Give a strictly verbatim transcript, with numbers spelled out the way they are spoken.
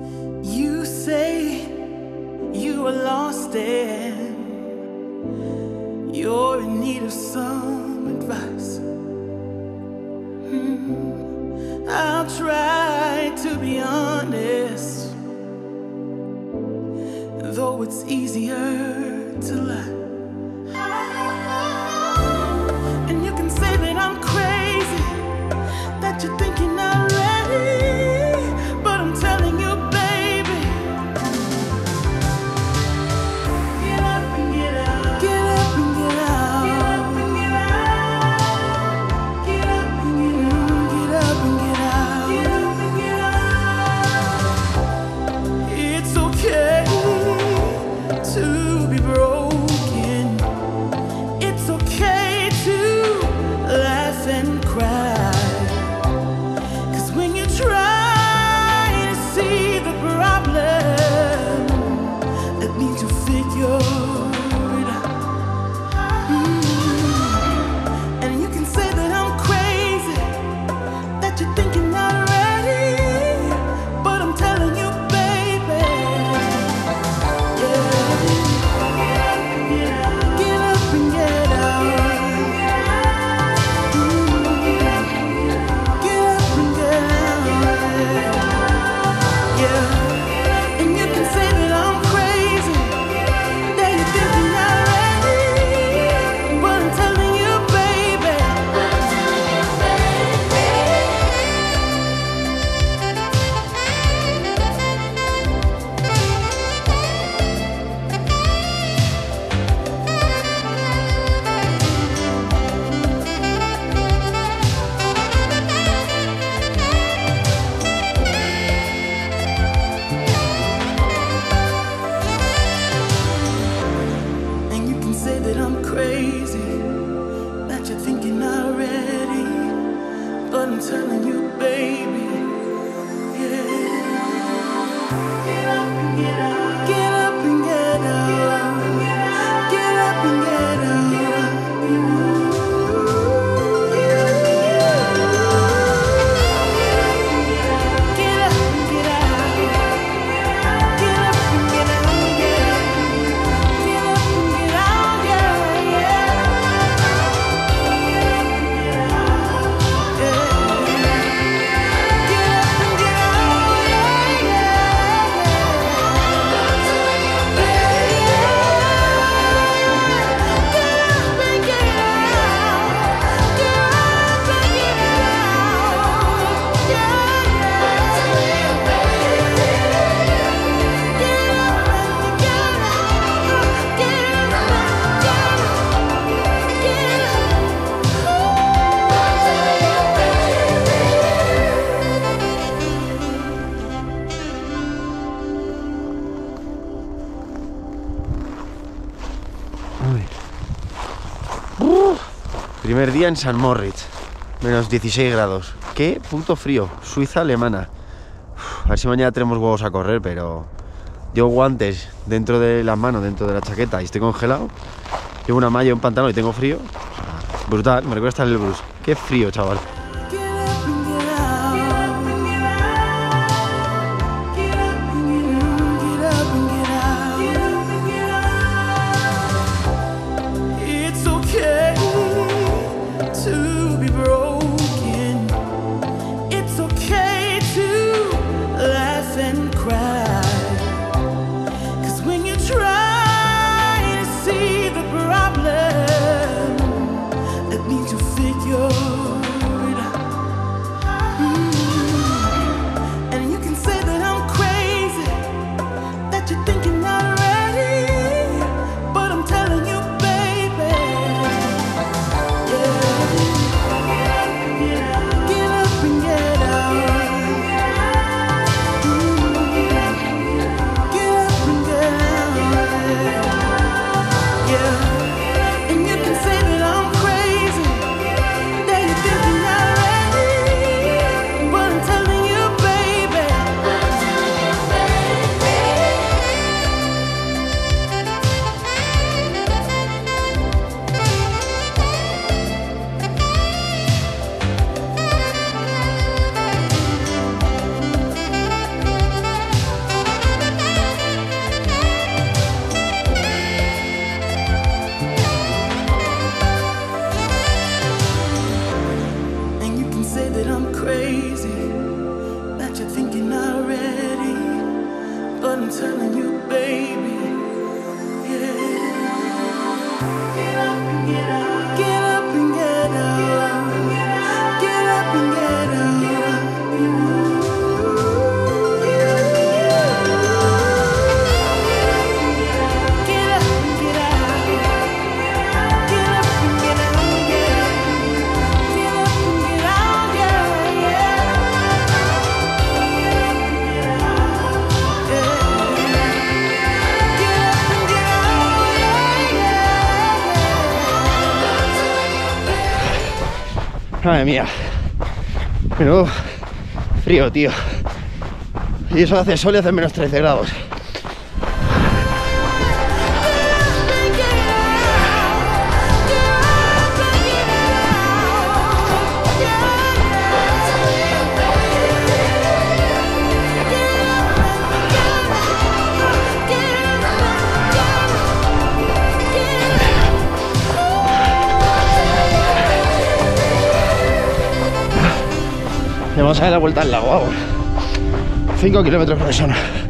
You say you are lost and you're in need of some advice. Hmm. I'll try to be honest, though it's easier to lie. And you can say that I'm crazy, that you're thinking I'm ready, but I'm telling you, baby, get up and get out. Get up and get out. Get up and get out. Get up and get out. Get up and get out. Get up and get out. It's okay to be broken. It's okay to laugh and cry. 'Cause when you try to see the problem, that means you figured out. Mm. And you can say that I'm crazy, that you're thinking I'm ready, but I'm telling you, baby, yeah. Get up and get out. Mm. Get up and get out. Yeah. And you can say that I'm crazy, that you're thinking I'm ready, but I'm telling you, baby, and you can say that I'm crazy, that you're thinking already, but I'm telling you, baby, yeah. Get up and get out. Get up and get out. Get up and get out. Get up and get out. Get up and get out. Get up and get out. Get up and get out, yeah, yeah. Get up and get out, yeah, Primer día en San Moritz, menos dieciséis grados. Qué puto frío, Suiza alemana. Uf, a ver si mañana tenemos huevos a correr, pero llevo guantes dentro de las manos, dentro de la chaqueta y estoy congelado. Llevo una malla y un pantalón y tengo frío. O sea, brutal, me recuerda estar en el Bruce. Qué frío, chaval. Get up and get out. Get up and get out. Get up and get out. Get up and get out. It's okay to be broken. It's okay to laugh and cry. 'Cause when you try to see the problem, that means you figure crazy that you're thinking already, but I'm telling you, baby, yeah. Get up and get up, get up and get up, get up and get up. Madre mía, menudo frío, tío. Y eso hace sol y hace menos trece grados. Le vamos a dar la vuelta al lago ahora. cinco kilómetros por persona.